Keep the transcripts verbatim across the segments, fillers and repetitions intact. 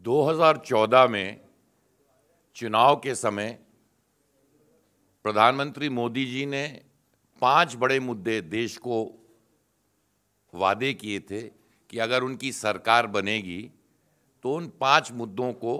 दो हज़ार चौदह में चुनाव के समय प्रधानमंत्री मोदी जी ने पांच बड़े मुद्दे देश को वादे किए थे कि अगर उनकी सरकार बनेगी तो उन पांच मुद्दों को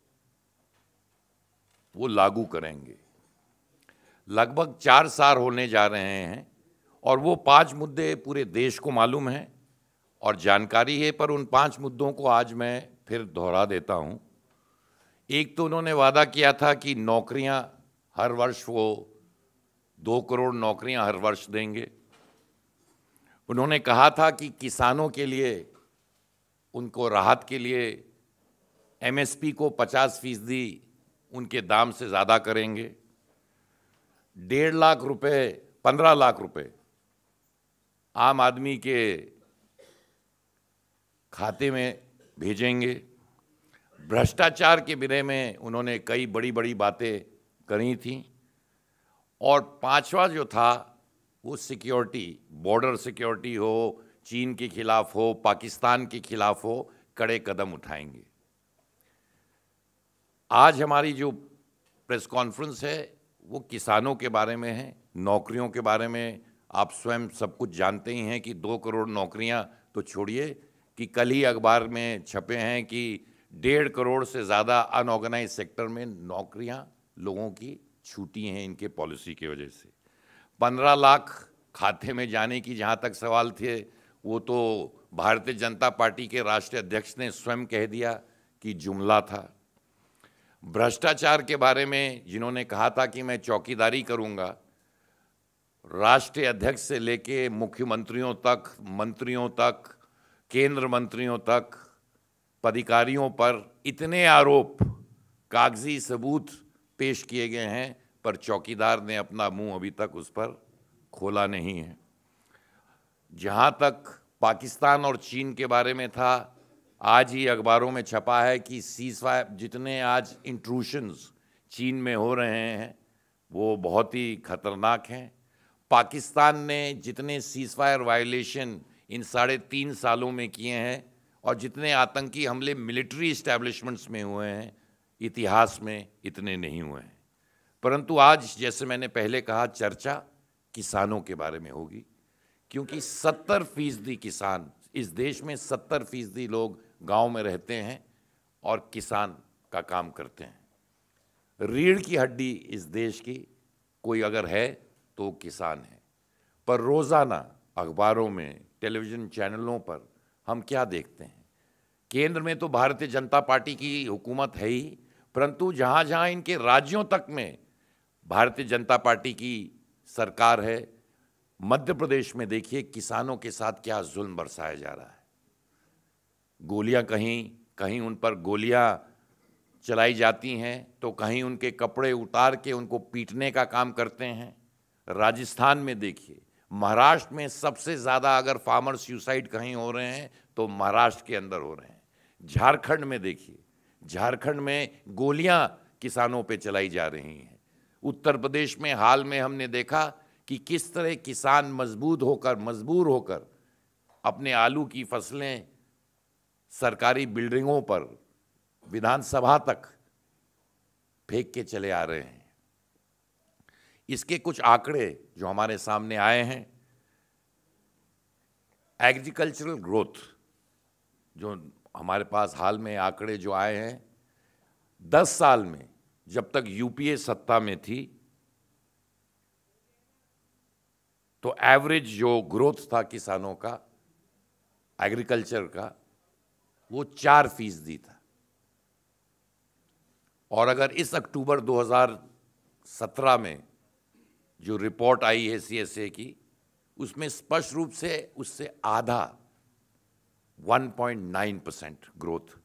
वो लागू करेंगे। लगभग चार साल होने जा रहे हैं और वो पांच मुद्दे पूरे देश को मालूम हैं और जानकारी है, पर उन पांच मुद्दों को आज मैं फिर दोहरा देता हूं। एक तो उन्होंने वादा किया था कि नौकरियां हर वर्ष वो दो करोड़ नौकरियां हर वर्ष देंगे। उन्होंने कहा था कि किसानों के लिए, उनको राहत के लिए एमएसपी को पचास फीसदी उनके दाम से ज़्यादा करेंगे। डेढ़ लाख रुपए, पंद्रह लाख रुपए आम आदमी के खाते में भेजेंगे। भ्रष्टाचार के बारे में उन्होंने कई बड़ी बड़ी बातें करी थी। और पांचवा जो था वो सिक्योरिटी, बॉर्डर सिक्योरिटी हो, चीन के खिलाफ हो, पाकिस्तान के खिलाफ हो, कड़े कदम उठाएंगे। आज हमारी जो प्रेस कॉन्फ्रेंस है वो किसानों के बारे में है, नौकरियों के बारे में। आप स्वयं सब कुछ जानते ही हैं कि दो करोड़ नौकरियां तो छोड़िए कि कल ही अखबार में छपे हैं कि डेढ़ करोड़ से ज़्यादा अनऑर्गेनाइज सेक्टर में नौकरियां लोगों की छूटी हैं इनके पॉलिसी की वजह से। पंद्रह लाख खाते में जाने की जहां तक सवाल थे, वो तो भारतीय जनता पार्टी के राष्ट्रीय अध्यक्ष ने स्वयं कह दिया कि जुमला था। भ्रष्टाचार के बारे में जिन्होंने कहा था कि मैं चौकीदारी करूंगा, राष्ट्रीय अध्यक्ष से लेके मुख्यमंत्रियों तक, मंत्रियों तक, केंद्र मंत्रियों तक, पदाधिकारियों पर इतने आरोप, कागजी सबूत पेश किए गए हैं, पर चौकीदार ने अपना मुंह अभी तक उस पर खोला नहीं है। जहां तक पाकिस्तान और चीन के बारे में था, आज ही अखबारों में छपा है कि सीज़फायर, जितने आज इंट्रूशंस चीन में हो रहे हैं वो बहुत ही खतरनाक हैं। पाकिस्तान ने जितने सीज़फायर वायलेशन इन साढ़े तीन सालों में किए हैं और जितने आतंकी हमले मिलिट्री इस्टेब्लिशमेंट्स में हुए हैं, इतिहास में इतने नहीं हुए हैं। परंतु आज, जैसे मैंने पहले कहा, चर्चा किसानों के बारे में होगी, क्योंकि सत्तर फीसदी किसान इस देश में, सत्तर फीसदी लोग गांव में रहते हैं और किसान का काम करते हैं। रीढ़ की हड्डी इस देश की कोई अगर है तो किसान है। पर रोज़ाना अखबारों में, टेलीविज़न चैनलों पर हम क्या देखते हैं? केंद्र में तो भारतीय जनता पार्टी की हुकूमत है ही, परंतु जहाँ जहाँ इनके राज्यों तक में भारतीय जनता पार्टी की सरकार है, मध्य प्रदेश में देखिए किसानों के साथ क्या जुल्म बरसाया जा रहा है। गोलियां, कहीं कहीं उन पर गोलियां चलाई जाती हैं तो कहीं उनके कपड़े उतार के उनको पीटने का काम करते हैं। राजस्थान में देखिए, महाराष्ट्र में सबसे ज़्यादा अगर फार्मर सुसाइड कहीं हो रहे हैं तो महाराष्ट्र के अंदर हो रहे हैं। झारखंड में देखिए, झारखंड में गोलियां किसानों पे चलाई जा रही हैं। उत्तर प्रदेश में हाल में हमने देखा कि किस तरह किसान मजबूत होकर, मजबूर होकर अपने आलू की फसलें सरकारी बिल्डिंगों पर, विधानसभा तक फेंक के चले आ रहे हैं। इसके कुछ आंकड़े जो हमारे सामने आए हैं, एग्रीकल्चरल ग्रोथ जो हमारे पास हाल में आंकड़े जो आए हैं, दस साल में जब तक यूपीए सत्ता में थी तो एवरेज जो ग्रोथ था किसानों का, एग्रीकल्चर का, वो चार फीसदी था। और अगर इस अक्टूबर दो हज़ार सत्रह में जो रिपोर्ट आई है सीएसए की, उसमें स्पष्ट रूप से उससे आधा, एक पॉइंट नौ परसेंट ग्रोथ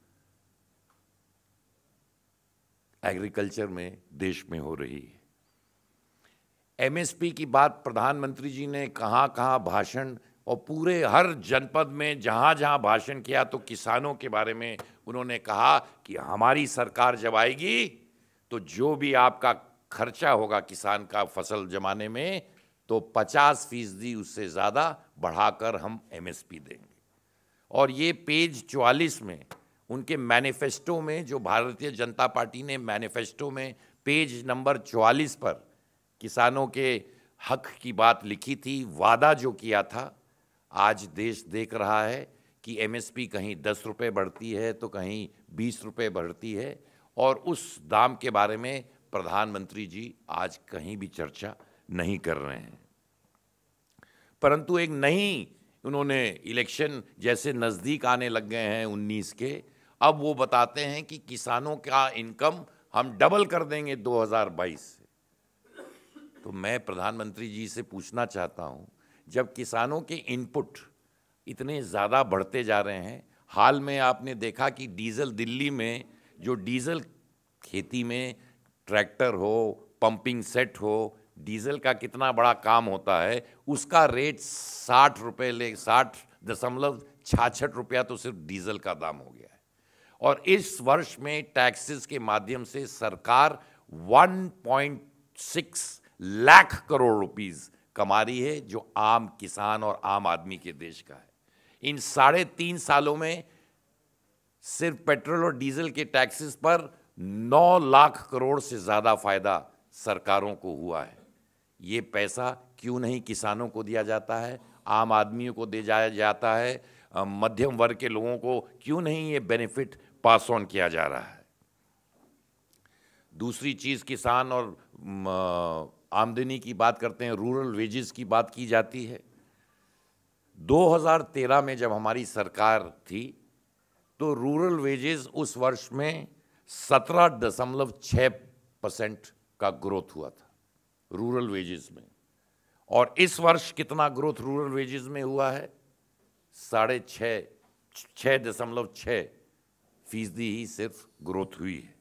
एग्रीकल्चर में देश में हो रही है। एमएसपी की बात प्रधानमंत्री जी ने कहाँ कहाँ भाषण, और पूरे हर जनपद में जहाँ जहाँ भाषण किया तो किसानों के बारे में उन्होंने कहा कि हमारी सरकार जब आएगी तो जो भी आपका खर्चा होगा किसान का फसल जमाने में, तो पचास फीसदी उससे ज़्यादा बढ़ाकर हम एमएसपी देंगे। और ये पेज चौवालीस में उनके मैनिफेस्टो में, जो भारतीय जनता पार्टी ने मैनिफेस्टो में पेज नंबर चौवालीस पर किसानों के हक की बात लिखी थी, वादा जो किया था, आज देश देख रहा है कि एमएसपी कहीं दस रुपये बढ़ती है तो कहीं बीस रुपये बढ़ती है, और उस दाम के बारे में प्रधानमंत्री जी आज कहीं भी चर्चा नहीं कर रहे हैं। परंतु एक नई, उन्होंने इलेक्शन जैसे नज़दीक आने लग गए हैं उन्नीस के, अब वो बताते हैं कि किसानों का इनकम हम डबल कर देंगे दो हज़ार बाईस से। तो मैं प्रधानमंत्री जी से पूछना चाहता हूँ, जब किसानों के इनपुट इतने ज़्यादा बढ़ते जा रहे हैं, हाल में आपने देखा कि डीजल, दिल्ली में जो डीजल, खेती में ट्रैक्टर हो, पंपिंग सेट हो, डीजल का कितना बड़ा काम होता है, उसका रेट साठ रुपये ले साठ दशमलव छाछठ रुपया तो सिर्फ डीजल का दाम हो गया है। और इस वर्ष में टैक्सेस के माध्यम से सरकार एक पॉइंट छह लाख करोड़ रुपीस कमा रही है, जो आम किसान और आम आदमी के देश का है। इन साढ़े तीन सालों में सिर्फ पेट्रोल और डीजल के टैक्सेस पर नौ लाख करोड़ से ज़्यादा फायदा सरकारों को हुआ है। ये पैसा क्यों नहीं किसानों को दिया जाता है, आम आदमियों को दे जाया जाता है, मध्यम वर्ग के लोगों को क्यों नहीं ये बेनिफिट पास ऑन किया जा रहा है? दूसरी चीज़, किसान और आमदनी की बात करते हैं, रूरल वेजेस की बात की जाती है। दो हज़ार तेरह में जब हमारी सरकार थी तो रूरल वेजेस उस वर्ष में सत्रह दशमलव छः परसेंट का ग्रोथ हुआ था रूरल वेजेस में, और इस वर्ष कितना ग्रोथ रूरल वेजेस में हुआ है? साढ़े छः छः दशमलव छः फीसदी ही सिर्फ ग्रोथ हुई है।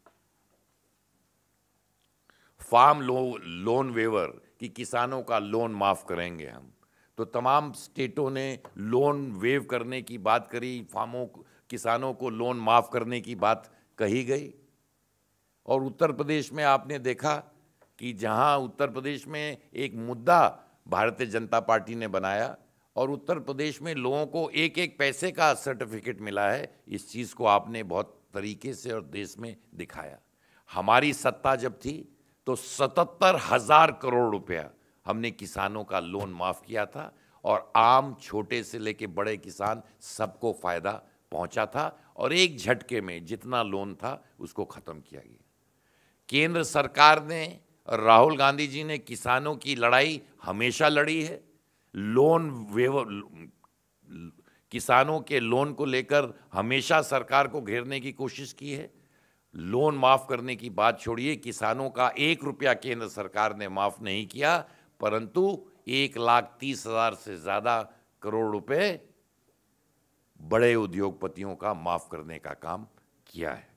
फार्म लो लोन वेवर, कि किसानों का लोन माफ़ करेंगे हम, तो तमाम स्टेटों ने लोन वेव करने की बात करी, फार्मों किसानों को लोन माफ़ करने की बात कही गई। और उत्तर प्रदेश में आपने देखा कि जहां उत्तर प्रदेश में एक मुद्दा भारतीय जनता पार्टी ने बनाया और उत्तर प्रदेश में लोगों को एक एक पैसे का सर्टिफिकेट मिला है, इस चीज़ को आपने बहुत तरीके से और देश में दिखाया। हमारी सत्ता जब थी तो सतहत्तर हजार करोड़ रुपया हमने किसानों का लोन माफ़ किया था, और आम छोटे से लेके बड़े किसान सबको फ़ायदा पहुंचा था, और एक झटके में जितना लोन था उसको ख़त्म किया गया। केंद्र सरकार ने, राहुल गांधी जी ने किसानों की लड़ाई हमेशा लड़ी है। लोन वेव किसानों के लोन को लेकर हमेशा सरकार को घेरने की कोशिश की है। लोन माफ़ करने की बात छोड़िए, किसानों का एक रुपया केंद्र सरकार ने माफ़ नहीं किया, परंतु एक लाख तीस हजार से ज़्यादा करोड़ रुपए बड़े उद्योगपतियों का माफ़ करने का काम किया है।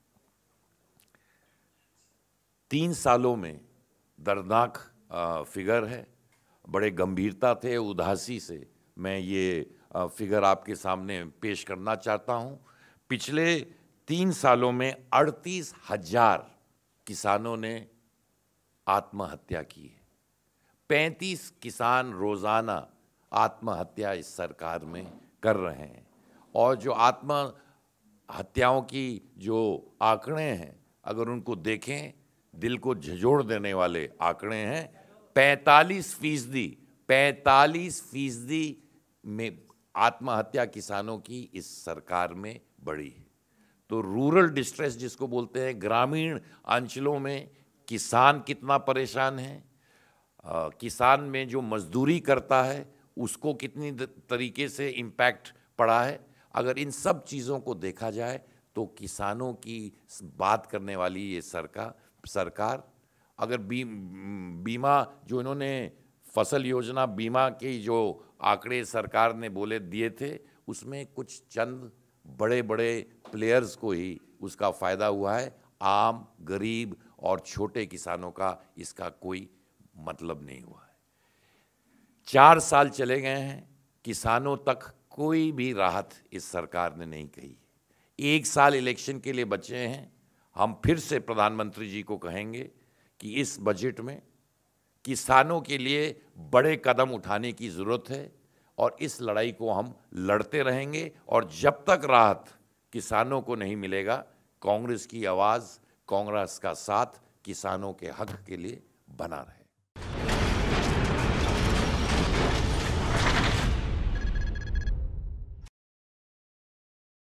तीन सालों में दर्दनाक फिगर है। बड़े गंभीरता थे, उदासी से मैं ये फिगर आपके सामने पेश करना चाहता हूँ। पिछले तीन सालों में अड़तीस हजार किसानों ने आत्महत्या की है। पैंतीस किसान रोज़ाना आत्महत्या इस सरकार में कर रहे हैं, और जो आत्महत्याओं की जो आंकड़े हैं, अगर उनको देखें, दिल को झंझोड़ देने वाले आंकड़े हैं। पैंतालीस फीसदी पैंतालीस फीसदी में आत्महत्या किसानों की इस सरकार में बढ़ी है। तो रूरल डिस्ट्रेस जिसको बोलते हैं, ग्रामीण अंचलों में किसान कितना परेशान है, आ, किसान में जो मजदूरी करता है उसको कितनी तरीके से इम्पैक्ट पड़ा है। अगर इन सब चीज़ों को देखा जाए तो किसानों की बात करने वाली ये सरकार सरकार अगर बी, बीमा जो इन्होंने फसल योजना बीमा के जो आंकड़े सरकार ने बोले दिए थे, उसमें कुछ चंद बड़े बड़े प्लेयर्स को ही उसका फ़ायदा हुआ है। आम, गरीब और छोटे किसानों का इसका कोई मतलब नहीं हुआ है। चार साल चले गए हैं, किसानों तक कोई भी राहत इस सरकार ने नहीं कही। एक साल इलेक्शन के लिए बचे हैं। हम फिर से प्रधानमंत्री जी को कहेंगे कि इस बजट में किसानों के लिए बड़े कदम उठाने की ज़रूरत है, और इस लड़ाई को हम लड़ते रहेंगे। और जब तक राहत किसानों को नहीं मिलेगा। कांग्रेस की आवाज़, कांग्रेस का साथ किसानों के हक के लिए बना रहे।